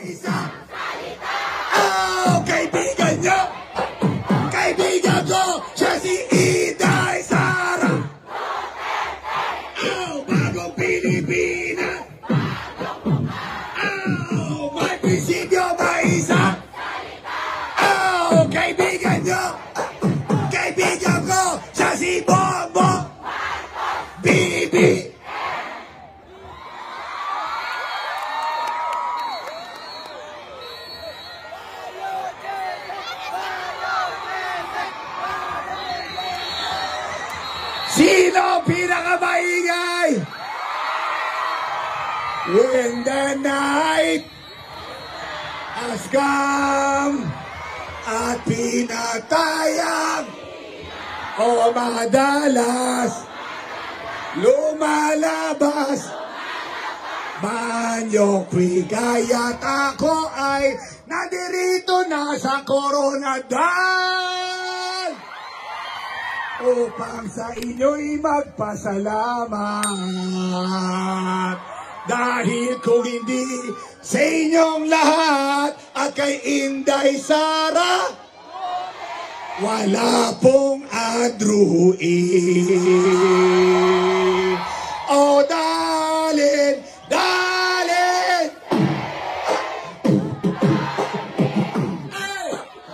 isang salita. Oh, kaibigan nyo! Kaibigan ko, siya si Inday Sara. Oh, bagong Pilipinas. Oh, may prinsipyo, may isang salita. Oh, kaibigan nyo! Kaibigan ko, siya si Bongbong Bibi. Sino pinakamaingay? When the night has come at pinatayang o madalas lumalabas Manyo Kaya't ako ay nadirito na sa Coronadal upang sa inyo'y magpasalamat. Dahil kung hindi sa inyong lahat at kay Inday Sara, wala pong andruin. Oh, darling, darling. Hey.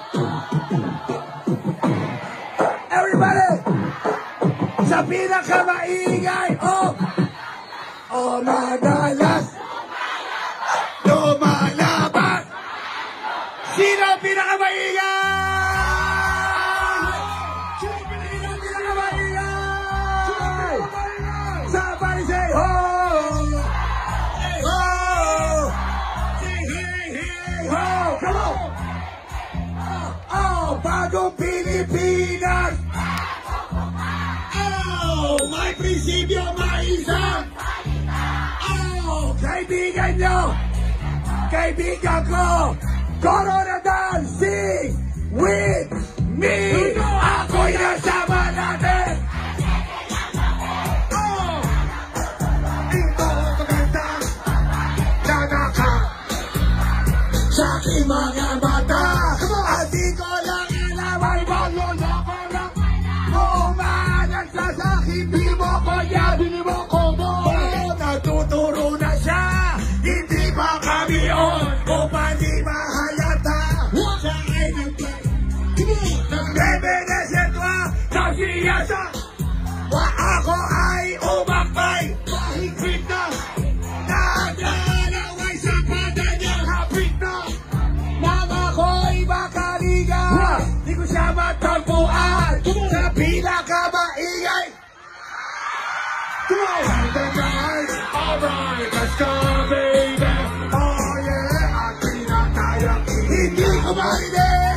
Everybody, sa pinakamaingay, oh, madalas lumalabas. Sino ang pinakamaingay? Somebody say ho! Ho! Say hey, hey, ho! Come on! Oh, bagong Pilipinas! Oh, may prinsipyo, may isang! Oh, kaibigan nyo! Kaibigan ko! Coronadal, sing with me! Ako'y nasama natin! Sa aking mga mata, at di ko lang alam ay magloloko lang. Umanan sa akin, di mo ko yan, di mo ko doon. Natuturo na siya, hindi pa kami on, upang di mahalata. Siya ay nagbebenesetwa, nasiyasa. Ako ay umakbay, mahigpit na. Naglalaway sa padanyang hapit na. Nang ako'y makaliga, di ko siya matagpuan sa pinakamaingay. Alright, let's go, baby. Oh yeah, at pinatayang hindi ko marinig.